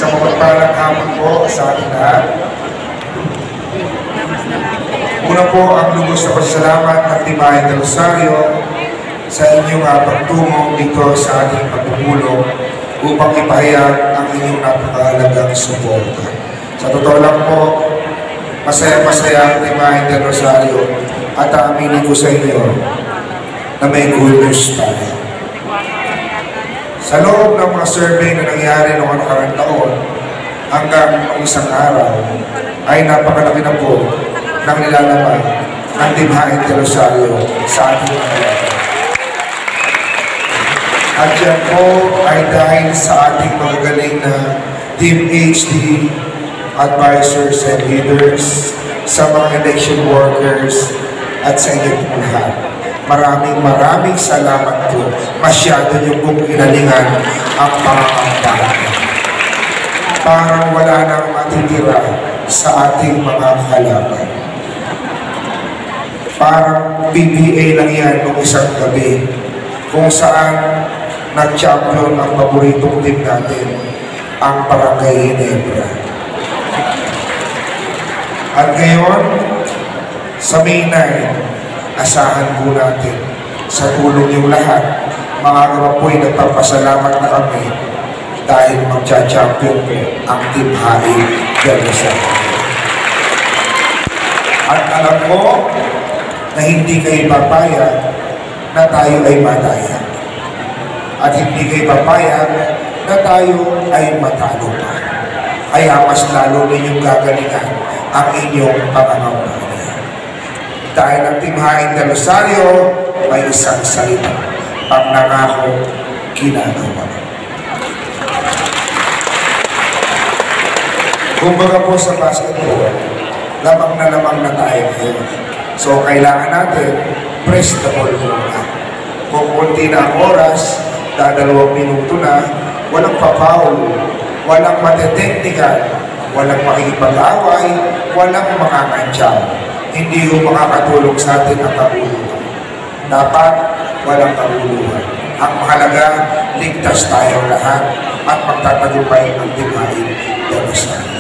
Sa mapagpalang hapon po sa ating lahat. Una po ang lubos na pasasalamat ng Tibayan del Rosario sa inyong pagtungo dito sa ating pagpupulong upang ipahayag ang inyong napakahalagang suporta. Sa totoo lang po, masaya-masaya ang Tibayan del Rosario at aaminin ko sa inyo na may good news tayo. Sa loob ng mga survey na nangyari noong nakaraang taon hanggang isang araw ay napakalaki na po ng nilalaman ng Tibayan del Rosario sa ating mga lahat. At yan po ay dahil sa ating magagaling na Team HD, advisors and leaders, sa mga election workers at sa inyo po lahat. Maraming salamat po. Masyado niyo pong ginalingan ang pangangamba. Parang wala nang matitira sa ating mga kalaban. Parang PBA lang yan noong isang gabi kung saan nag-champion ang paboritong team natin, ang Barangay Ginebra. At ngayon, sa May 9, asahan po natin sa tulong yung lahat. Mga kama po'y nagpapasalamat na kami dahil magcha-champion po ang Tibayan del Rosario. At alam ko na hindi kayo papayag na tayo ay madaya. At hindi kayo papayag na tayo ay matalo pa. Kaya mas lalo ninyong gagalingan ang inyong pangangamba. Dahil ang Tibayan del Rosario may isang salita, pag nangako, ginagawa. Kumbaga po sa basketball, lamang na tayo ngayon. So kailangan natin, press the ball muna. Kung kunti na ang oras, 2 minuto na, walang papaul, walang mateteknikal, walang makikipag-away, walang makakantsaw. Hindi ko makakatulong sa atin ang kabuluhan. Dapat walang kabuluhan. Ang mahalaga, ligtas tayong lahat at magtatagumpay ang Tibayan del Rosario.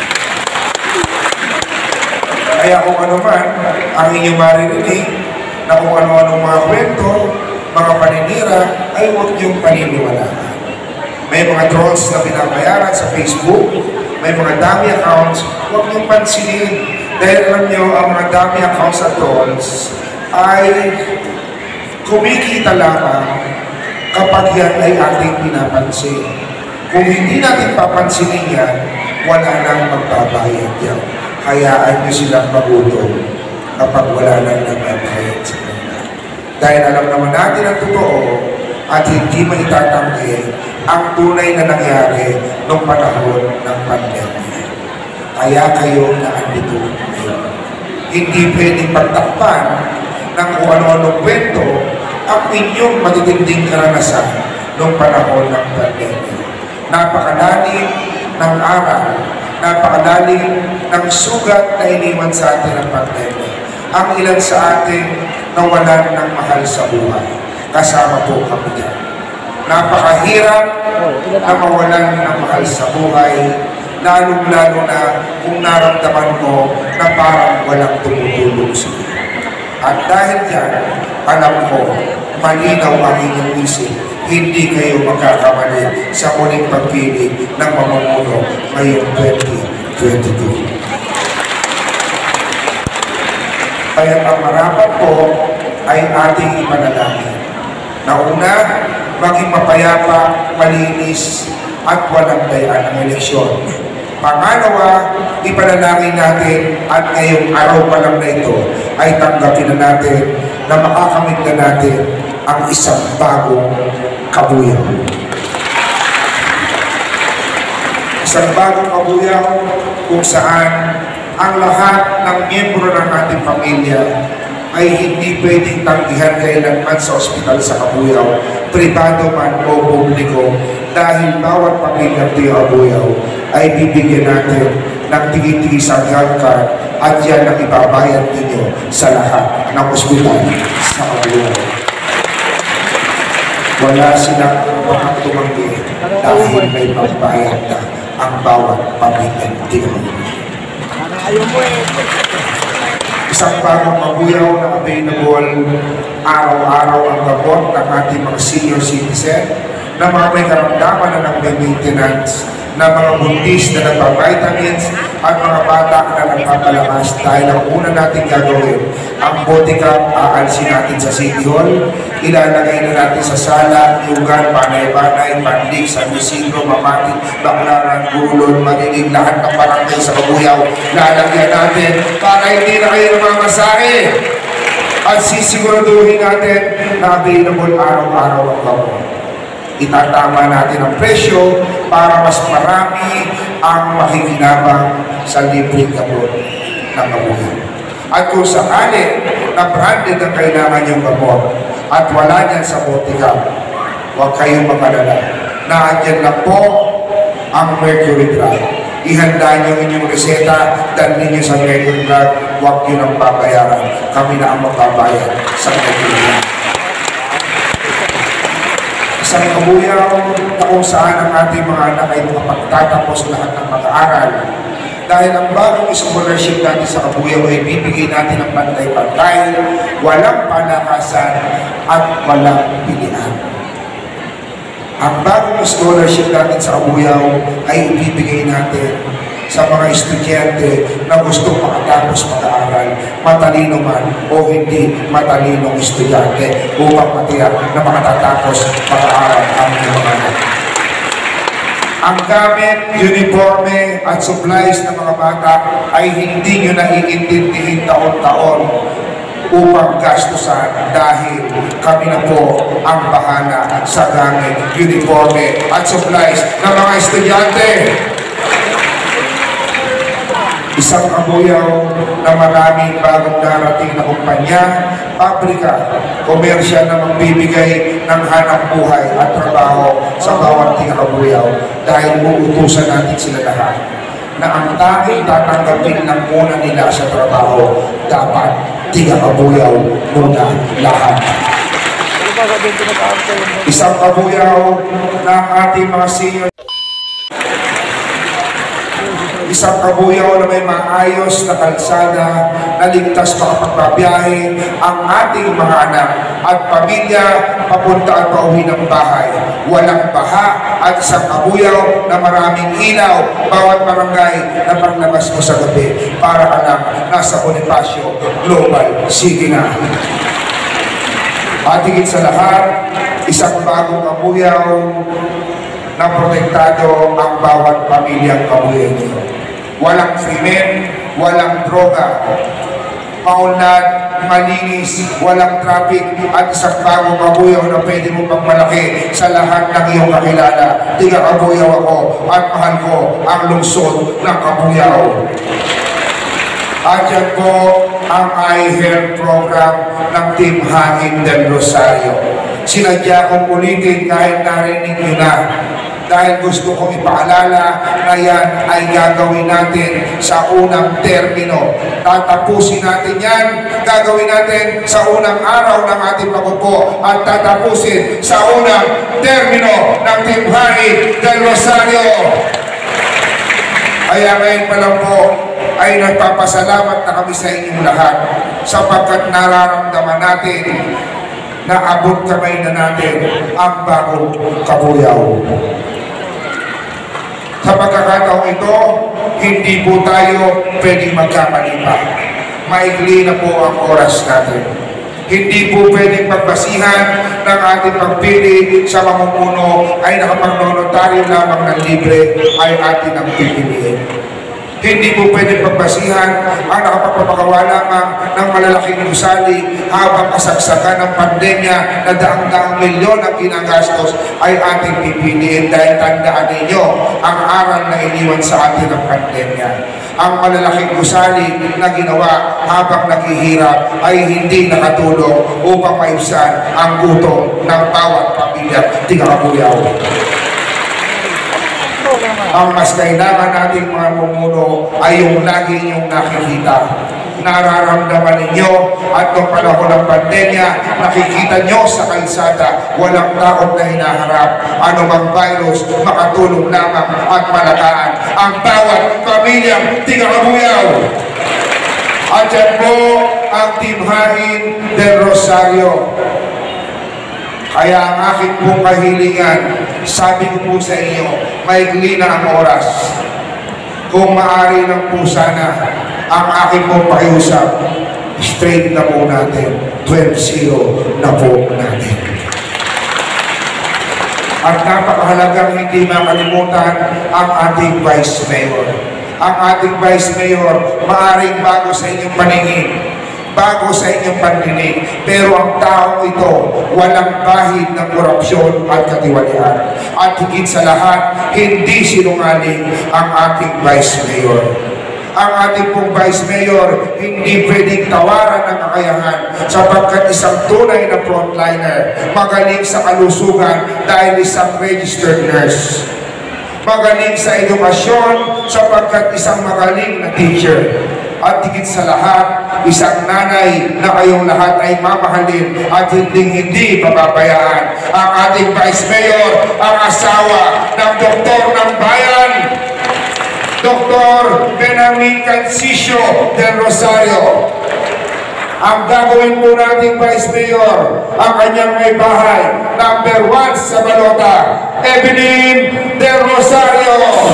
Kaya kung ano man ang inyong maririnig na kung ano-anong mga kwento, mga paninira, ay huwag niyong paniniwalaan. May mga trolls na binabayaran sa Facebook, may mga dummy accounts, huwag niyong pansinin. Dahil alam nyo, ang mga dummy accounts at trolls ay kumikita lamang kapag yan ay ating pinapansin. Kung hindi natin papansinin yan, wala nang magbabayad yan. Hayaan nyo silang magutom kapag wala nang nagbabayad sa kanila. Dahil alam naman natin ang totoo at hindi maitatanggi ang tunay na nangyari noong panahon ng pandemya. Kaya kayo na andito ngayon. Hindi pwedeng pagtakpan ng kung ano-anong kwento ang inyong matitinding karanasan noong panahon ng pandemya. Napakalalim ng aral, napakalalim ng sugat na iniwan sa atin ng pandemya. Ang ilan sa atin nawalan ng mahal sa buhay. Kasama po kami dyan. Napakahirap na mawalan ng mahal sa buhay, lalong-lalo na kung naramdaman mo na parang walang tumutulong sa iyo. At dahil dyan, alam ko, malinaw ang inyong isip, hindi kayo magkakamali sa muling pagpili ng mamumuno ngayong 2022. Kaya ang marapat po ay ating ipanalangin. Na una, maging mapayapa, malinis, at walang dayaan ng eleksyon. Pangalawa, ipanalangin natin at ngayong araw pa lang na ito ay tanggapin na natin na makakamit na natin ang isang bagong kabuyaw. Isang bagong kabuyaw kung saan ang lahat ng miyembro ng ating pamilya ay hindi pwedeng tanggihan kailanman sa ospital sa Kabuyaw, pribado man o publiko, dahil bawat pamilyang Kabuyaw ay bibigyan natin ng tigi-tigisang health card at yan ang ibabayad ninyo sa lahat ng ospital sa Kabuyaw. Wala silang baka tumanggi dahil may pagbayad na ang bawat pamilyang tinulungan. Isang bagong mabuyaw na available araw-araw ang gamot ng ating mga senior citizen na mga may karamdaman na nag-maintenance, na mga buntis na nagpa-vitamins at mga bata na nagpapalakas. Dahil ang una natin gagawin, ang bodycam aalsin natin sa City Hall, ilalagay na natin sa sala, lugar, Panay-Panay, Pandig, San Isidro, Mamati, Baclaran, Gulon, Manilig, lahat ng barangay sa Mabuyaw. Lalagyan natin para hindi na kayo namamasahe. At sisiguraduhin natin na available araw-araw ang gamot. Itatama natin ang presyo para mas marami ang makikinabang sa libreng gamot ng Mabuyaw. At kung sakali na branded ang kailangan yung gamot at wala niyan sa botika, huwag kayong makalala. Naandyan na po ang Mercury Drug. Ihanda niyo inyong reseta, dalhin niyo sa Mercury Drug, huwag niyo nang babayaran. Kami na ang magbabayad sa Mercury Drug. Isang Mabuyaw na kung saan ang ating mga anak ay makapagtatapos lahat ng mag-aaral. Dahil ang bagong scholarship natin sa Mabuyaw ay bibigay natin ng pantay-pantay, walang panakasan at walang pilihan. Ang bagong scholarship natin sa Mabuyaw ay ibibigay natin sa mga estudyante na gusto makatapos mag-aaral, matalino man o hindi matalinong estudyante, upang matiyak na makatatapos mag-aaral ang mga anak. Ang gamit, uniforme at supplies ng mga bata ay hindi nyo naiintindihin taon-taon upang gastusan dahil kami na po ang bahala sa gamit, uniforme at supplies ng mga estudyante. Isang Mabuyaw na maraming bagong darating na kumpanya, pabrika, komersya na magbibigay ng hanap buhay at trabaho sa bawat taga-Mabuyaw dahil uutusan natin sila lahat na ang tanging tatanggapin ng muna nila sa trabaho dapat taga-Mabuyaw muna lahat. Isang Mabuyaw na ating mga senior, isang Mabuyaw na may maayos na kalsada na ligtas makapagbabiyahe ang ating mga anak at pamilya papunta at pauwi ng bahay. Walang baha at isang Mabuyaw na maraming ilaw bawat barangay na paglabas mo sa gabi para anak nasa Bonifacio Global City na. At higit sa lahat, isang bagong Mabuyaw na protektado ang bawat pamilyang Mabuyaw niyo. Walang krimen, walang droga, maunlad, malinis, walang traffic, at isang bagong Mabuyaw na pwede mo pagmalaki sa lahat ng iyong kakilala. Taga-Mabuyaw ako at mahal ko ang lungsod ng Mabuyaw. At yan po ang eye health program ng Team Hangin del Rosario. Sinadya kong ulitin kahit narinig nyo na, dahil gusto kong ipaalala na yan ay gagawin natin sa unang termino. Tatapusin natin yan, gagawin natin sa unang araw ng ating pag-upo at tatapusin sa unang termino ng Team Hangin del Rosario. Kaya ngayon pa lang po ay nagpapasalamat na kami sa inyong lahat sapagkat nararamdaman natin na abot kamay na natin ang bagong Mabuyaw. Sa pagkakataong ito, hindi po tayo pwedeng magkamali pa. Maigli na po ang oras natin. Hindi po pwedeng pagbasihan ng ating pagpili sa mamumuno ay nakapagnonotaryo lamang ng libre ay atin ang pipiliin. Hindi po pwedeng pagbasihan ang nakapagpapagawa lamang ng malalaking gusali habang kasagsagan ng pandemya na daang-daang milyon ang ginagastos ay ating pipiliin dahil tandaan ninyo ang aral na iniwan sa atin ng pandemya. Ang malalaking gusali na ginawa habang naghihirap ay hindi nakatulong upang maibsan ang gutom ng bawat pamilya taga-Mabuyaw. Ang mas kailangan nating mga mumuno ay yung lagi inyong nakikita. Nararamdaman ninyo at noong panahon ng pandemya, nakikita nyo sa kalsada, walang takot na hinaharap. Anumang virus, makatulong lamang at malagaan ang bawat pamilyang tingakabuyaw. At yan po ang Team Hain del Rosario. Kaya ang aking pong kahilingan, sabi ko po sa inyo, maigli na ang oras. Kung maaari lang po sana, ang aking pong pakiusap, straight na po natin, 12-0 na po natin. At napakahalagang hindi makalimutan ang ating Vice Mayor. Ang ating Vice Mayor, maaaring bago sa inyong paningin, bago sa inyong pandinig, pero ang tao ito, walang bahid ng korupsyon at katiwalian. At higit sa lahat, hindi sinungaling ang ating Vice Mayor. Ang ating pong Vice Mayor, hindi pwedeng tawaran ng kakayahan sapagkat isang tunay na frontliner, magaling sa kalusugan dahil isang registered nurse. Magaling sa edukasyon sapagkat isang magaling na teacher. At higit sa lahat, isang nanay na kayong lahat ay mamahalin at hindi pababayaan. Ang ating Vice Mayor, ang asawa ng Doktor ng Bayan, Dr. Benjamin Cancicio del Rosario. Ang gagawin po nating Vice Mayor, ang kanyang may bahay, number 1 sa Balota, Evelyn del Rosario.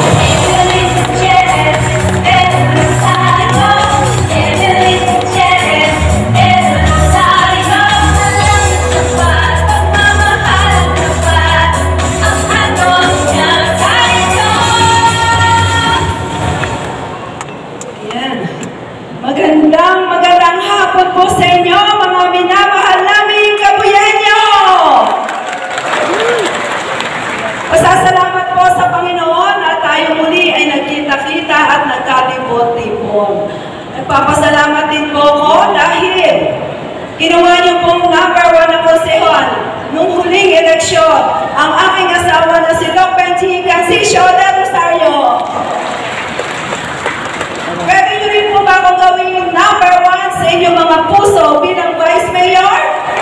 Magandang hapon po sa inyo, mga minamahal naming Kabuyenyo! Pasasalamat po sa Panginoon at tayo muli ay nagkita-kita at nagkatipon-tipon. Nagpapasalamat din po ako dahil ginawa niyo pong number 1 na konsehan nung huling eleksyon ang aking asawa na si Doc Benji Cancicio del Rosario. Pwede niyo rin po ba akong gawin yung number 1 sa inyong mga puso bilang Vice Mayor?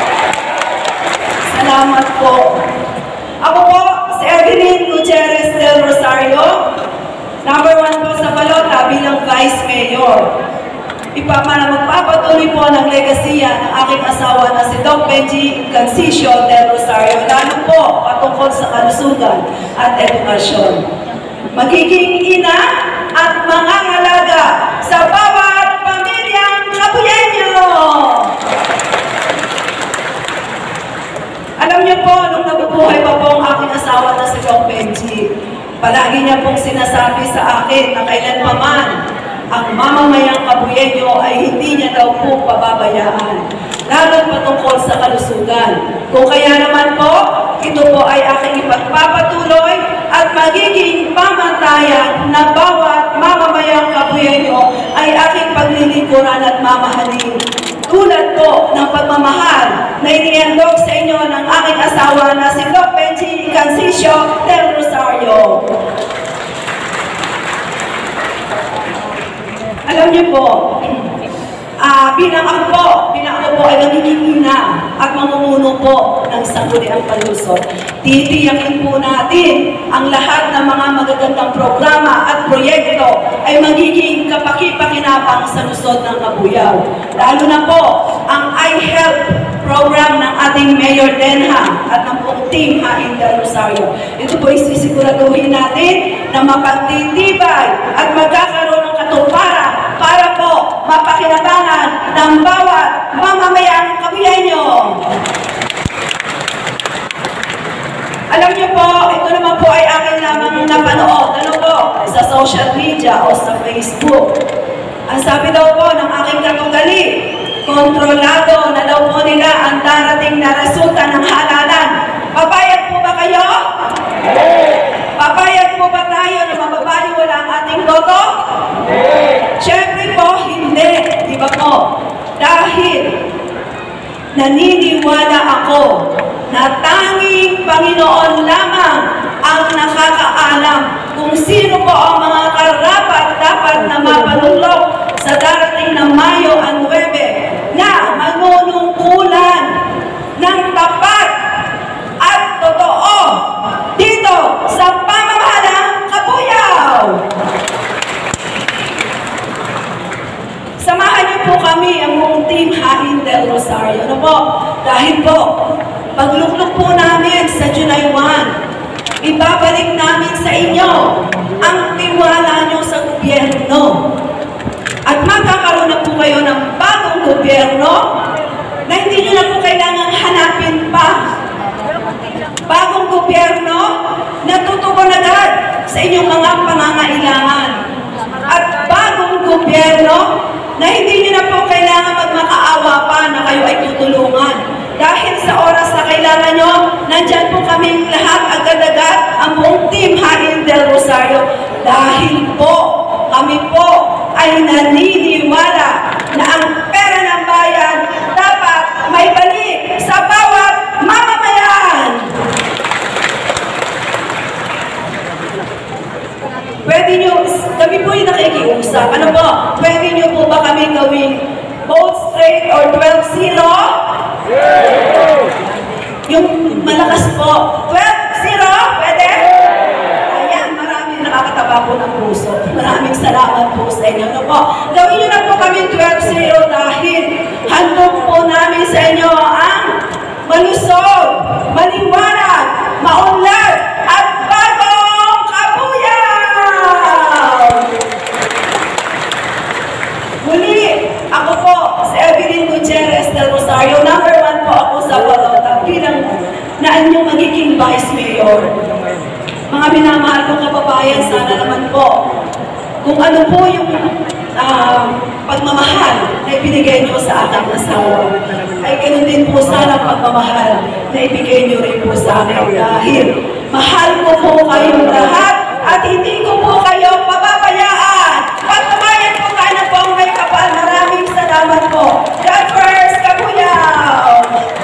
Salamat po. Ako po, si Evelyn Gutierrez del Rosario, number 1 po sa Balota bilang Vice Mayor. Magpapatuloy po ng legasiya ng aking asawa na si Doc Benji Cancicio del Rosario, lalo po patungkol sa kalusugan at edukasyon. Magiging ina at mangangalaga sa bawat pamilyang Kabuyenyo. Alam niyo po, nung nabubuhay pa po ang aking asawa na si Doc Benji, palagi niya pong sinasabi sa akin na kailanpaman ang mamamayang Kabuyenyo ay hindi niya daw po pababayaan, lalo patungkol sa kalusugan. Kung kaya naman po, ito po ay aking ipagpapatuloy at magiging pamantayan na bawat mamamayang Kabuyenyo ay aking paglilingkuran at mamahalin. Tulad po ng pagmamahal na inihandog sa inyo ng aking asawa na si Doc Benji Cancicio del Rosario. Alam niyo po, bilang ako po ay nagiging ina at mamumuno po ng sangguniang palusot. Titiyakin po natin ang lahat ng mga magagandang programa at proyekto ay magiging kapaki-pakinabang sa lungsod ng Kabuyao. Lalo na po ang iHealth program ng ating Mayor Denham at ng buong Team Hain del Rosario. Ito po isisiguraduhin natin na mapagtitibay at magkakaroon ng katuparan para po mapakinabangan ng bawat mamamayang Kabuyenyo. Alam niyo po, ito naman po ay akin lamang napanood. Ano po? Sa social media o sa Facebook. Ang sabi daw po ng aking katugali, kontrolado na daw po nila ang darating na resulta ng halalan. Papayag po ba kayo? Papayag po ba tayo na mababaliwala ang ating boto? Siyempre po, hindi. Di ba po? Dahil naniniwala ako na tanging Panginoon lamang ang nakakaalam kung sino po ang mga karapat-dapat na mapanulog sa darating na Mayo ang 9 na manunungkulan ng tapat at totoo dito sa pamamahalang Kabuyao. Samahan niyo po kami ang buong Team Hain del Rosario. Ano po? Dahil po, pagluklok po namin sa July 1, ibabalik namin sa inyo ang tiwala niyo sa gobyerno. At magkakaroon na po kayo ng bagong gobyerno na hindi niyo na po kailangang hanapin pa. Bagong gobyerno na tutugon agad sa inyong mga pangangailangan. At bagong gobyerno na hindi niyo na po kailangan magmakaawa pa na kayo ay tutulungan. Dahil sa oras na kailangan nyo, nandyan po kaming lahat agad-agad ang buong Team Hain del Rosario. Dahil po, kami po ay naniniwala na ang pera ng bayan dapat may balik sa bawat mamamayan. Pwede nyo, kami po yung nakikiusap. Ano po? Pwede nyo po ba kami gawing vote straight or 12-0? Yung malakas po. 12-0? Pwede? Ayan, maraming nakakataba po ng puso. Maraming salamat po sa inyo. Ano po? Gawin nyo na po kami 12-0 dahil handog po namin sa inyo ang malusog, maliwanag, maunlad, at bagong Kabuyao! Muli, ako po, si Evelyn Gutierrez del Rosario, number 1 po ako sa balota bilang na inyong magiging Vice Mayor. Mga minamahal kong kababayan, sana naman po, kung ano po yung pagmamahal na ibinigay nyo sa aking asawa, ay ganun din po sana pagmamahal na ibigay nyo rin po sa akin. Dahil mahal ko po kayong lahat at hindi ko po kayo pababayaan. Pagbabayan po tayo na po ang may kapal. Maraming salamat po. God first, Kabuyao!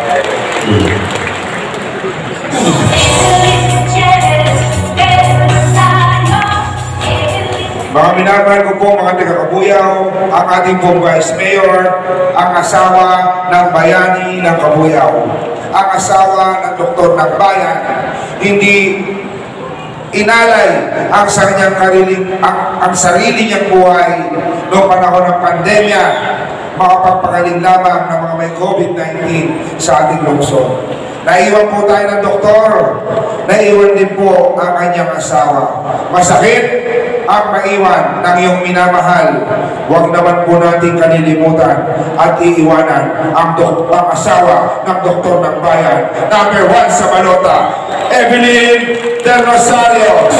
Mga minamahal ko po mga taga-Kabuyao, ang ating pong Vice Mayor, ang asawa ng bayani ng Kabuyao, ang asawa ng doktor ng bayan, hindi inalay ang sarili niyang buhay noong panahon ng pandemya, makapagpagaling lamang ng mga may COVID-19 sa ating lungsod. Naiwan po tayo ng doktor, naiwan din po ang kanyang asawa. Masakit ang maiwan ng iyong minamahal. Huwag naman po natin kalilimutan at iiwanan ang asawa ng doktor ng bayan. Number 1 sa balota, Evelyn del Rosario.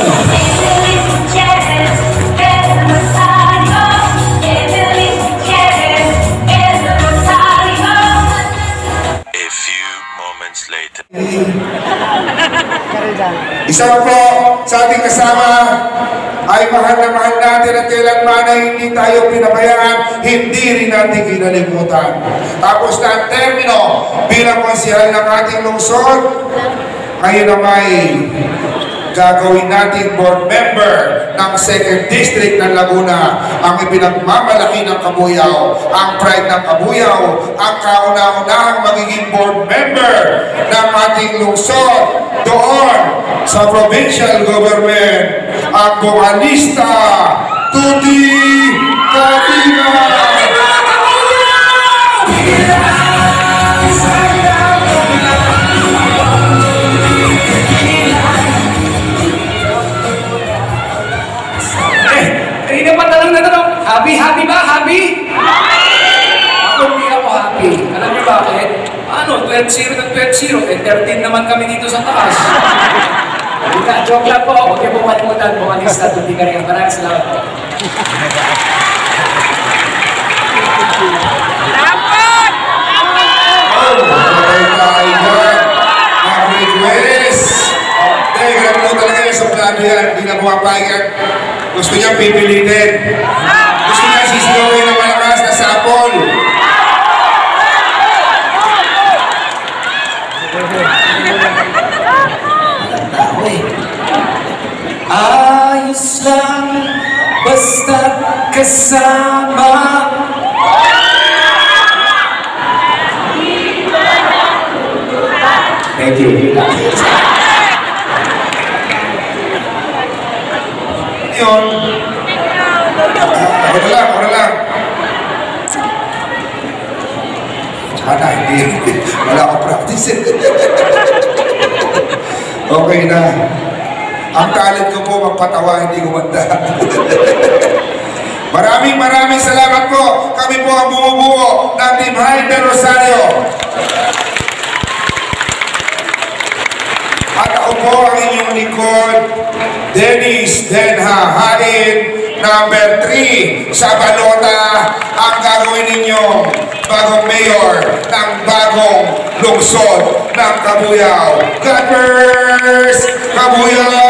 Isa po sa ating kasama ay mahal na mahal natin at kailanman ay hindi tayo pinabayaan, hindi rin natin kinalimutan. Tapos na ang termino bilang konsehal ng ating lungsod, ngayon naman gagawin natin board member ng 2nd District ng Laguna, ang ipinagmamalaki ng Kabuyao, ang pride ng Kabuyao, ang kauna-unahang magiging board member ng ating lungsod doon sa provincial government, ang vocalista Tuti Katina. Happy ba? Happy? Ako hindi ako happy. Alam niyo bakit? Ano? 12-0 ng 12-0. 13 naman kami dito sa taas. Joke lang po. Huwag niyo po malimutan. Bumalista. Tuti ka rin. Maraming salamat po. Dapat! Request! Ganun mo talaga yung suplado yan. Hindi na pumapayag. Gusto niya pipilitin. Gusto niya sisigawin ng malakas na sapol. Ay, kasama. Thank you. Yun. Ako na lang. Sana, hindi. Wala akong practice. Okay na. Ang talent ko po magpatawa, hindi kumanta. Maraming salamat po. Kami po ang bumubuo ng Team Hyde del Rosario. At ako po ang inyong lingkod, Dennis Denha Halin, number 3 sa balota, ang gagawin ninyong bagong mayor ng bagong lungsod ng Kabuyao. God bless Kabuyao!